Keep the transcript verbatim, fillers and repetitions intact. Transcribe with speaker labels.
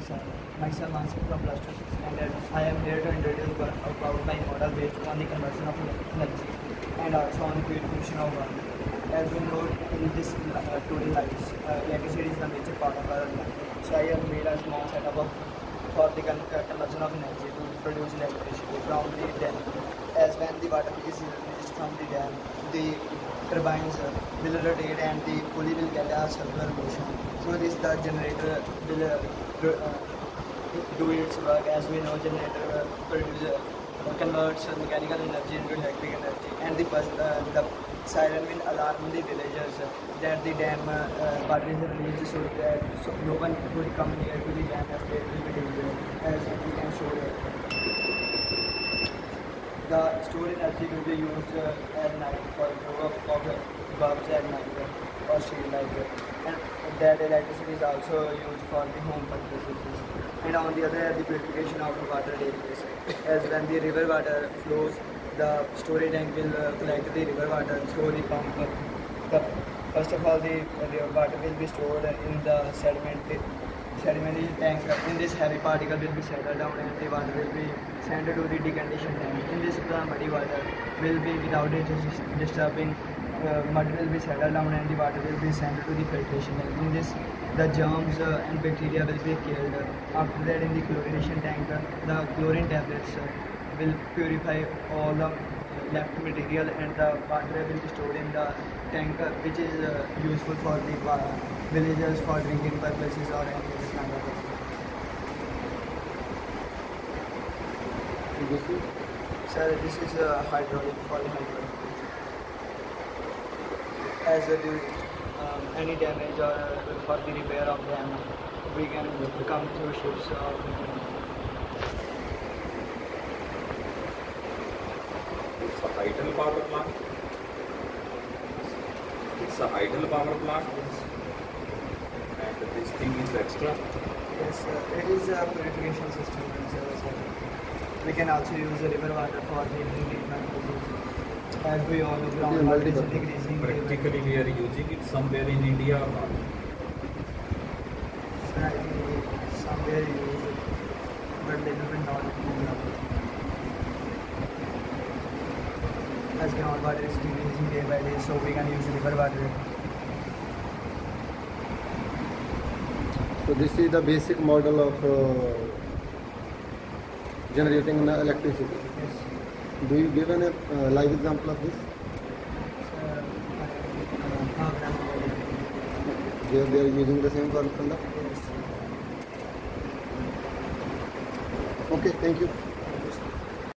Speaker 1: sir. Myself Mansik from plus two standard. I am here to introduce one about my model based on the conversion of energy and also on the purification of water. As we know in this uh, today lives, uh, electricity is the major part of our life. So I have made a small setup of for the con uh, conversion of energy to produce electricity from the dam. As when the water is released from the dam, the turbines uh, will rotate and the pulley will get a circular motion. So this the generator will uh, do, uh, do its work. As we know, generator uh, produces uh, converts uh, mechanical energy into electric energy, and the bus, uh, the siren will alarm the villagers uh, that the dam uh, uh, water is released, so that so no one would come near to the dam as they will be dangerous. As we can show here, the stored energy will be used uh, at night for grow up of bulbs at night uh, or street light, uh, and that electricity is also used for the home purposes. And on the other hand, the purification of the water takes place. As when the river water flows, the storage tank will uh, collect the river water through the pump. The, first of all, the river water will be stored in the sediment sedimentary tank. In this, heavy particle will be settled down and the water will be sent to the deconditioned tank. In this, the muddy water will be without it disturbing. Uh, mud will be settled down and the water will be sent to the filtration tank. In this, the germs uh, and bacteria will be killed. After that, in the chlorination tank, uh, the chlorine tablets uh, will purify all the left material, and the water will be stored in the tank, uh, which is uh, useful for the uh, villagers for drinking purposes or any other kind of purpose. Sir, this is a hydraulic for the hydraulic. As uh, the, um, any damage or uh, for the repair of them, we can come through ships or we can.
Speaker 2: It's a idle power plant. It's a idle power plant.
Speaker 1: Yes.
Speaker 2: And this thing is extra.
Speaker 1: Yes, uh, it is a purification system. So, we can also use the river water for the drinking purposes. As we all know, groundwater is decreasing.
Speaker 2: Practically, we are using it somewhere in India or not?
Speaker 1: So, I think somewhere use it, but little bit not in India. As groundwater is decreasing day by day, so we can use river water.
Speaker 3: So this is the basic model of uh, generating electricity.
Speaker 1: Yes.
Speaker 3: Do you give an uh, live example of this?
Speaker 1: So, uh, uh, groundwater.
Speaker 3: They are, they are using the same formula?
Speaker 1: Yes.
Speaker 3: Okay, thank you.